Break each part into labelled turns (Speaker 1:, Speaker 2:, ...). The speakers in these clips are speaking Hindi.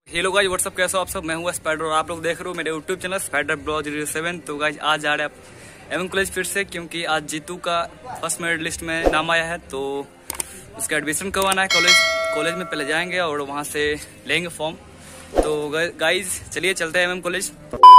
Speaker 1: हेलो गाइस व्हाट्सअप, कैसे हो आप सब। मैं हूँ स्पाइडर और आप लोग देख रहे हो मेरे यूट्यूब चैनल स्पाइडर ब्लॉग 07। तो गाइस आज जा रहे हैं एमएम कॉलेज फिर से, क्योंकि आज जीतू का फर्स्ट मेरिट लिस्ट में नाम आया है। तो उसका एडमिशन करवाना है कॉलेज में पहले जाएंगे और वहाँ से लेंगे फॉर्म। तो गाइस चलिए चलते हैं एमएम कॉलेज।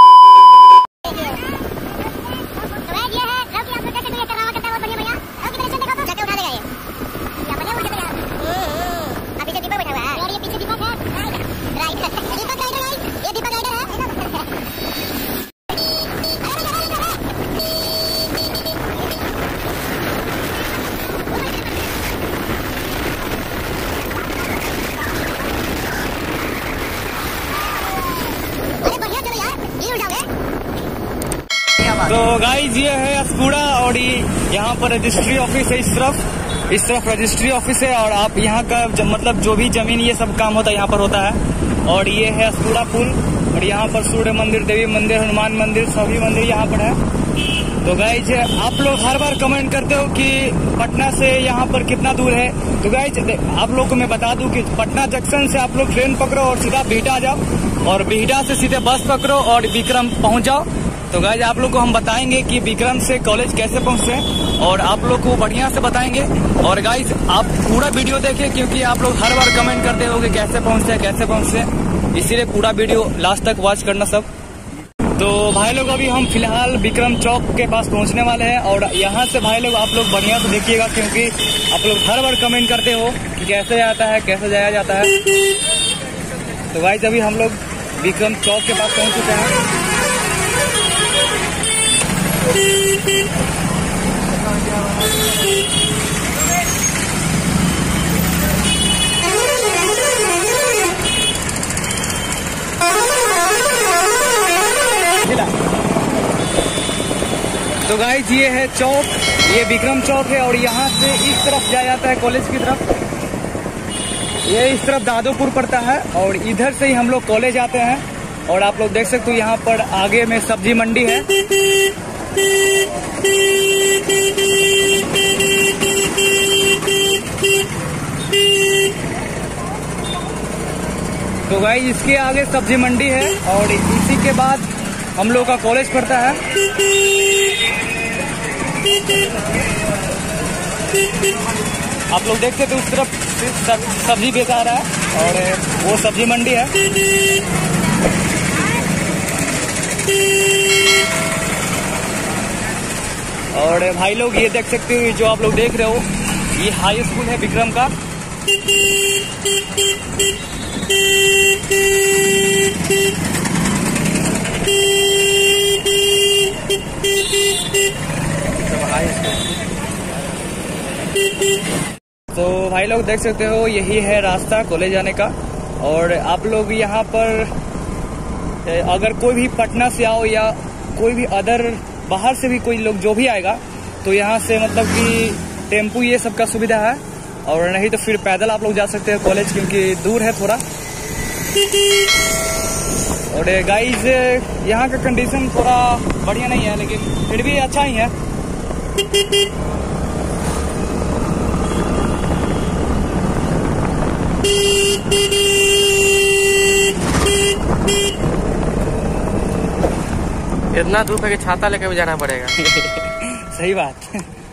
Speaker 1: तो गाइज ये है अस्कूड़ा और यहाँ पर रजिस्ट्री ऑफिस है। इस तरफ रजिस्ट्री ऑफिस है और आप यहाँ का मतलब जो भी जमीन ये सब काम होता है यहाँ पर होता है। और ये है अस्कूड़ा पुल और यहाँ पर सूर्य मंदिर, देवी मंदिर, हनुमान मंदिर, सभी मंदिर यहाँ पर है। तो गाइज आप लोग हर बार कमेंट करते हो कि पटना से यहाँ पर कितना दूर है। तो गाइज आप लोग को मैं बता दूं कि पटना जंक्शन से आप लोग ट्रेन पकड़ो और सीधा बिहटा जाओ और बिहटा से सीधे बस पकड़ो और विक्रम पहुँच जाओ। तो गाइज आप लोग को हम बताएंगे कि विक्रम से कॉलेज कैसे पहुंचे और आप लोग को बढ़िया से बताएंगे। और गाइज आप पूरा वीडियो देखें, क्योंकि आप लोग हर बार कमेंट करते हो कि कैसे पहुंचे, इसीलिए पूरा वीडियो लास्ट तक वॉच करना सब। तो भाई लोग अभी हम फिलहाल विक्रम चौक के पास पहुंचने वाले हैं और यहाँ से भाई लोग आप लोग बढ़िया से देखिएगा, क्योंकि आप लोग हर बार कमेंट करते हो कि कैसे जाता है, कैसे जाया जाता है। तो गाइज अभी हम लोग विक्रम चौक के पास पहुंच चुके हैं। तो गाइस ये है चौक, ये विक्रम चौक है और यहाँ से इस तरफ जाया जाता है कॉलेज की तरफ। ये इस तरफ दादोपुर पड़ता है और इधर से ही हम लोग कॉलेज आते हैं। और आप लोग देख सकते हो यहाँ पर आगे में सब्जी मंडी है। तो गाइस इसके आगे सब्जी मंडी है और इसी के बाद हम लोग का कॉलेज पड़ता है। आप लोग देख सकते हो उस तरफ सब्जी बेचा रहा है और वो सब्जी मंडी है। और भाई लोग ये देख सकते हो, जो आप लोग देख रहे हो ये हाई स्कूल है विक्रम का। तो भाई लोग देख सकते हो यही है रास्ता कॉलेज जाने का। और आप लोग यहाँ पर अगर कोई भी पटना से आओ या कोई भी अदर बाहर से भी कोई लोग जो भी आएगा तो यहाँ से मतलब कि टेम्पू ये सब का सुविधा है, और नहीं तो फिर पैदल आप लोग जा सकते हैं कॉलेज, क्योंकि दूर है थोड़ा। और गाइस यहाँ का कंडीशन थोड़ा बढ़िया नहीं है, लेकिन फिर भी अच्छा ही है।
Speaker 2: इतना दूर पे छाता लेकर भी जाना पड़ेगा।
Speaker 1: सही बात।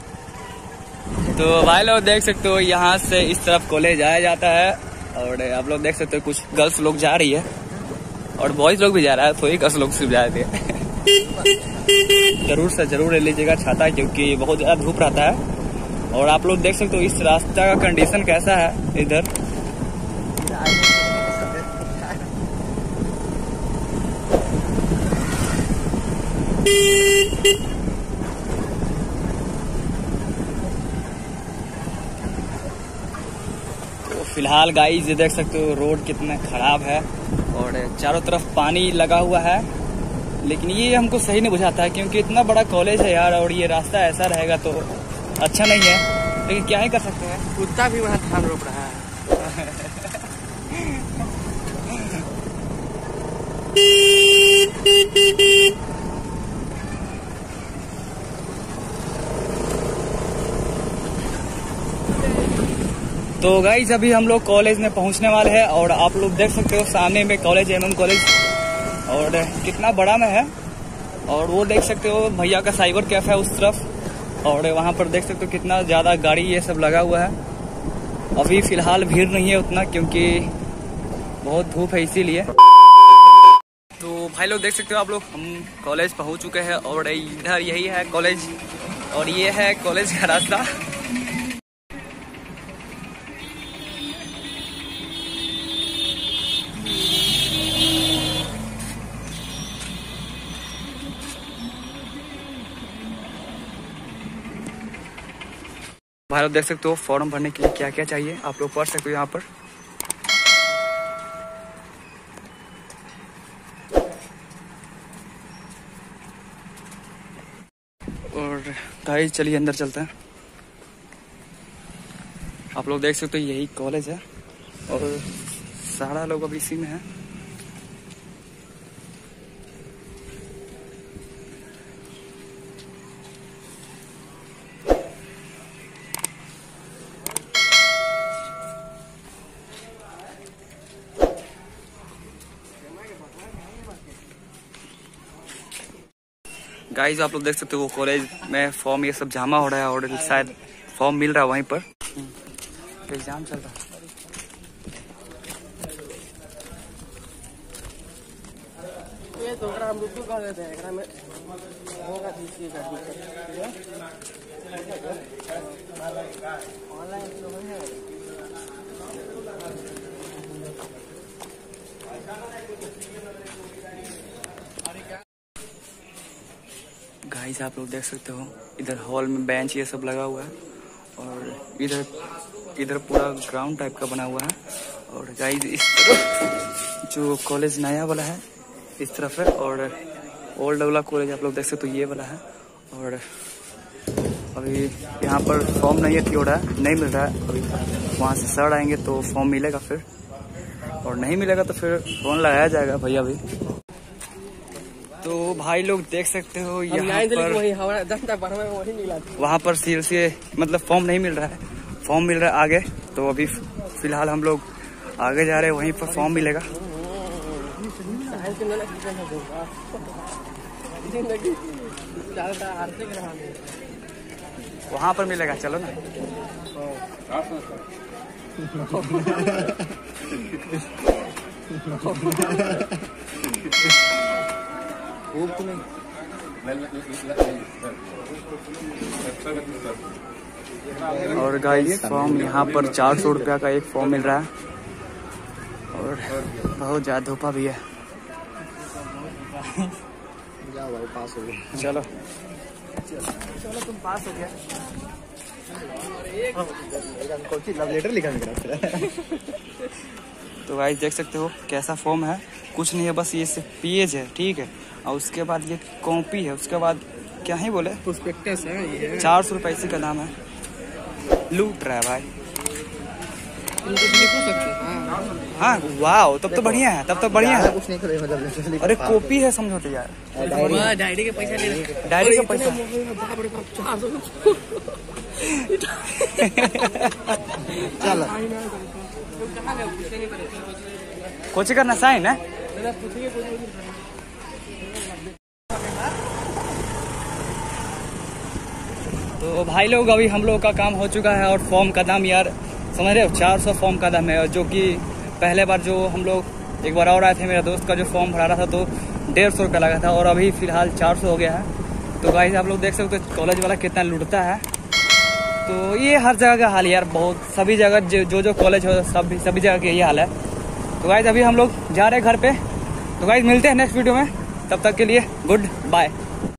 Speaker 1: तो भाई लोग देख सकते हो यहाँ से इस तरफ कॉलेज आया जाता है और आप लोग देख सकते हो कुछ गर्ल्स लोग जा रही है और बॉयज लोग भी जा रहा है, तो ही गर्ल्स लोग सिर्फ जा रहे थे। जरूर से जरूर ले लीजिएगा छाता, क्योंकि बहुत ज्यादा धूप रहता है। और आप लोग देख सकते हो इस रास्ता का कंडीशन कैसा है इधर। तो फिलहाल गाइस ये देख सकते हो रोड कितना खराब है और चारों तरफ पानी लगा हुआ है, लेकिन ये हमको सही नहीं बुझाता है, क्योंकि इतना बड़ा कॉलेज है यार और ये रास्ता ऐसा रहेगा तो अच्छा नहीं है, लेकिन क्या ही कर सकते हैं।
Speaker 2: कुत्ता भी वहाँ धान रोप रहा है।
Speaker 1: तो गाइज अभी हम लोग कॉलेज में पहुंचने वाले हैं और आप लोग देख सकते हो सामने में कॉलेज MM कॉलेज और कितना बड़ा में है। और वो देख सकते हो भैया का साइबर कैफे है उस तरफ और वहाँ पर देख सकते हो कितना ज़्यादा गाड़ी ये सब लगा हुआ है। अभी फ़िलहाल भीड़ नहीं है उतना क्योंकि बहुत धूप है इसीलिए। तो भाई लोग देख सकते हो आप लोग हम कॉलेज पहुँच चुके हैं और इधर यही है कॉलेज और ये है कॉलेज का रास्ता। भाई लोग देख सकते हो फॉर्म भरने के लिए क्या क्या चाहिए आप लोग पढ़ सकते हो यहाँ पर। और गाइस चलिए अंदर चलते हैं। आप लोग देख सकते हो यही कॉलेज है और सारा लोग अभी इसी में है। गाइस आप लोग देख सकते हो वो कॉलेज में फॉर्म ये सब जमा हो रहा है और शायद फॉर्म मिल रहा है वहीं पर। एग्जाम चल रहा है।
Speaker 2: ये तो हम रुक कर देते हैं एकरा में होगा दीजिए ऑनलाइन लोग है।
Speaker 1: गाइस आप लोग देख सकते हो इधर हॉल में बेंच ये सब लगा हुआ है और इधर पूरा ग्राउंड टाइप का बना हुआ है। और गाइस इस तरफ जो कॉलेज नया वाला है इस तरफ है और ओल्ड वाला कॉलेज आप लोग देख सकते हो ये वाला है। और अभी यहाँ पर फॉर्म नहीं अथी हो रहा है, नहीं मिल रहा है। अभी वहाँ से सर आएंगे तो फॉर्म मिलेगा फिर और नहीं मिलेगा तो फिर फोन लगाया जाएगा भैया भी। तो भाई लोग देख सकते हो यहाँ पर वहाँ पर सील से मतलब फॉर्म नहीं मिल रहा है, फॉर्म मिल रहा है आगे। तो अभी फिलहाल हम लोग आगे जा रहे हैं, वहीं पर फॉर्म मिलेगा। वहाँ पर मिलेगा, चलो ना। और गाइस फॉर्म यहाँ पर 400 रुपया का एक फॉर्म मिल रहा है और बहुत ज्यादा धोपा भी है।
Speaker 2: जाओ भाई पास हो गया।
Speaker 1: चलो चलो तुम पास हो गया।
Speaker 2: लव लेटर लिखा मेरा।
Speaker 1: तो गाइस देख सकते हो कैसा फॉर्म है, कुछ नहीं है बस ये सिर्फ पेज है, ठीक है। और उसके बाद ये कॉपी है, उसके बाद क्या ही बोले
Speaker 2: प्रोस्पेक्टस है ये।
Speaker 1: 400 रुपये इसी का दाम है। लूट रहा है भाई। हाँ वाह तब तो बढ़िया है, तब तो बढ़िया है।
Speaker 2: कुछ नहीं करे मतलब।
Speaker 1: अरे कॉपी है समझो तो यार।
Speaker 2: डायरी के पैसा ले,
Speaker 1: डायरी का पैसा।
Speaker 2: चलो
Speaker 1: कोची करना साइन है। तो भाई लोग अभी हम लोग का काम हो चुका है और फॉर्म का दाम यार समझ रहे हो 400 फॉर्म का दाम है। और जो कि पहले बार जो हम लोग एक बार और आए थे, मेरा दोस्त का जो फॉर्म भरा रहा था तो 150 रुपया लगा था और अभी फिलहाल 400 हो गया है। तो गाइस आप लोग देख सकते हो कॉलेज वाला कितना लूटता है। तो ये हर जगह का हाल यार, बहुत सभी जगह जो कॉलेज हो सभी जगह का यही हाल है। तो गाइस अभी हम लोग जा रहे हैं घर पे। तो गाइस मिलते हैं नेक्स्ट वीडियो में, तब तक के लिए गुड बाय।